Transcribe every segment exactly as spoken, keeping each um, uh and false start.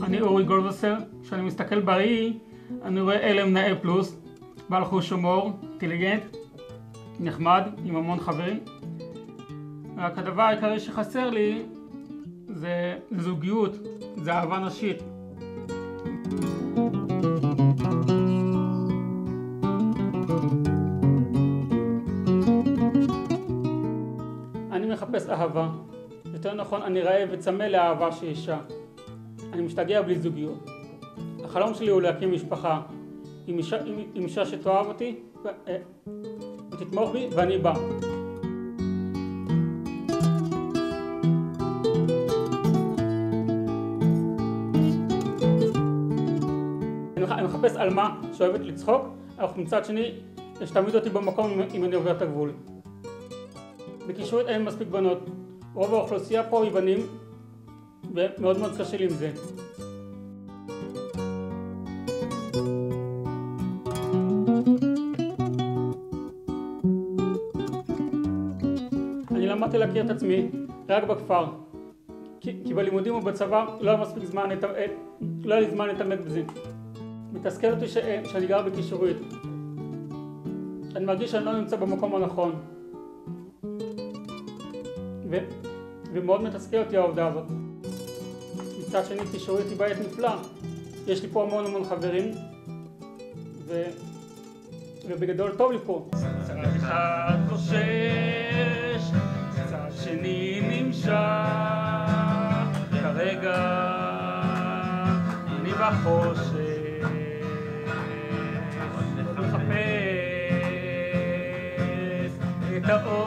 אני אורי גולדווסר. כשאני מסתכל בראי, אני רואה אלם נאה פלוס, בעל חוש הומור, אינטליגנט, נחמד, עם המון חברים. רק הדבר העיקרי שחסר לי זה, זה זוגיות, זה אהבה נשית. אני מחפש אהבה. יותר נכון, אני רעב וצמא לאהבה של אישה. אני משתגע בלי זוגיות. החלום שלי הוא להקים משפחה עם אישה, עם, עם אישה שתאהב אותי ותתמוך בי, ואני בא. אני מחפש אלמה שאוהבת לצחוק, אך מצד שני שתעמיד אותי במקום אם אני עובר את הגבול. בקישורית אין מספיק בנות. רוב האוכלוסייה פה היא בנים, ומאוד מאוד קשה לי עם זה. אני למדתי להכיר את עצמי רק בכפר, כי, כי בלימודים ובצבא לא היה מספיק זמן, לא היה לי זמן להתעמק בזה. מתסכל אותי ש, שאני גר בקישורית. אני מרגיש שאני לא נמצא במקום הנכון. ו, ומאוד מתסכל אותי העובדה הזאת. מצד שני, קישורית היא בית נפלא. יש לי פה המון המון חברים, ו, ובגדול טוב לי פה. צד אחד חושש, צד שני נמשך, כרגע אני בחושך. מחפש את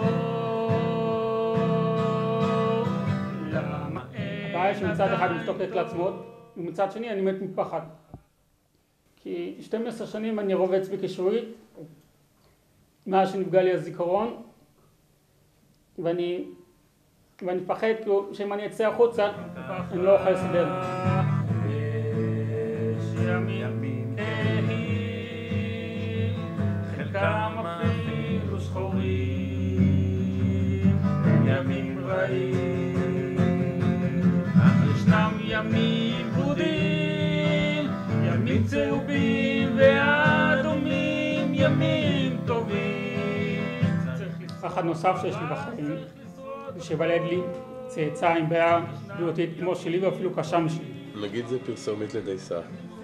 האור. למה אין? הבעיה שמצד אחד משתוקק לעצמות, ומצד שני אני מת מפחד. כי שתים עשרה שנים אני רובץ בקישורית, מאז שנפגע לי הזיכרון, ואני ואני פחד כאילו שאם אני אצא החוצה, אני לא אוכל לסדר. יש ימים חלקם אפילו שחורים, ימים רעים, אך ישנם ימים ורודים, ימים צהובים ואדומים, ימים טובים. פחד נוסף שיש לי בחיים, זה שיוולד לי צאצא עם בעיה בריאותית כמו שלי ואפילו קשה משלי. נגיד זה פרסומית לדייסה.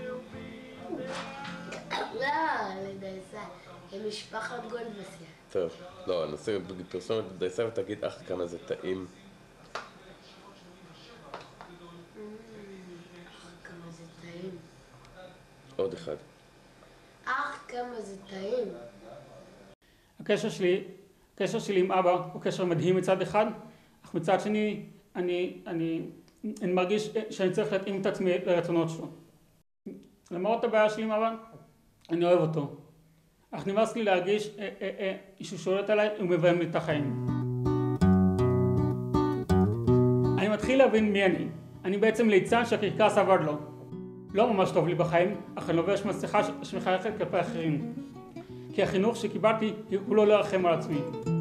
לא, לדייסה. הם משפחת גולדווסר. טוב, לא, אני עושה פרסומת לדייסה ותגיד אך כמה זה טעים. אך כמה זה טעים. עוד אחד. אך כמה זה טעים. הקשר שלי, הקשר שלי עם אבא הוא קשר מדהים מצד אחד, אך מצד שני אני, אני, אני מרגיש שאני צריך להתאים את עצמי לרצונות שלו. למרות הבעיה שלי עם אבא, אני אוהב אותו. אך נמאס לי להרגיש אה, אה, אה, שהוא שולט עליי ומביים לי את החיים. אני מתחיל להבין מי אני. אני בעצם ליצן שהקרקס עבד לו. לא ממש טוב לי בחיים, אך אני לובש מסכה שמחייכת כלפי אחרים. כי החינוך שקיבלתי הוא לא לרחם על עצמי.